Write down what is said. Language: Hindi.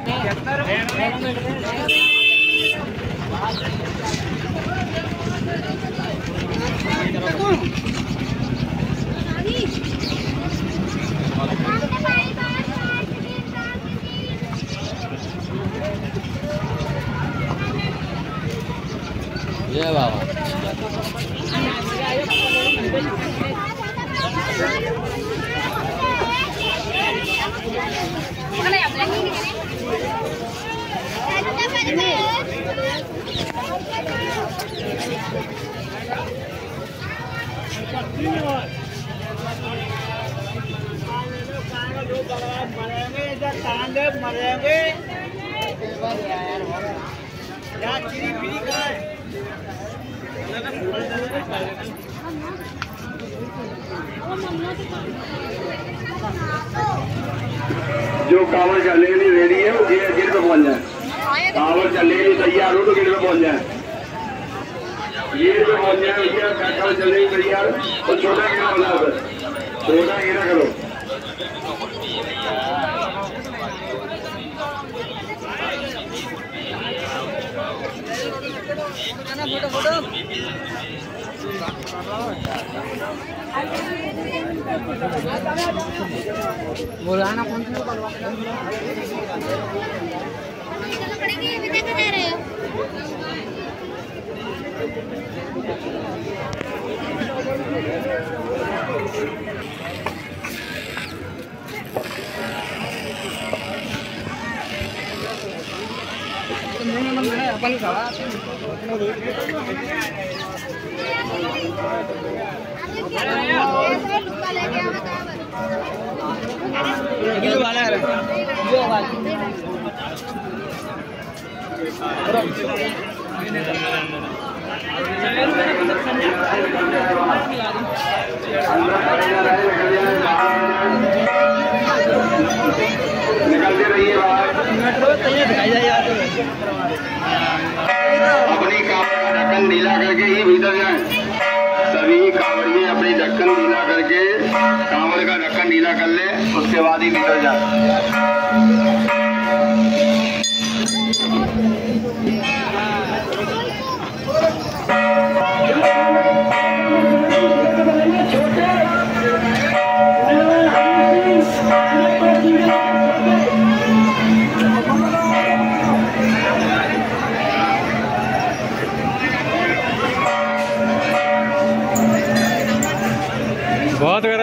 ये बाबा मरेंगे यार चिरी पीरी का है जो कांवड़ चलने के लिए रेडी है वो गेट पे पहुंच जाए। कांवड़ चलने के लिए तैयार हो तो गेट पे पहुंच जाए। गेट पे पहुंच जाए उसके बाद कांवड़ चलने के लिए तैयार तो छोटा घेरा बना सर, छोटा घेरा करो। फोटो बोलाना कौन सी अपन वाला निकलते रहिए बाहर। अपनी कांवड़ का ढक्कन ढीला करके ही भीतर जाएं। सभी कांवड़िए अपनी ढक्कन ढीला करके कांवड़ का ढक्कन ढीला कर ले, उसके बाद ही भीतर जाए। बहुत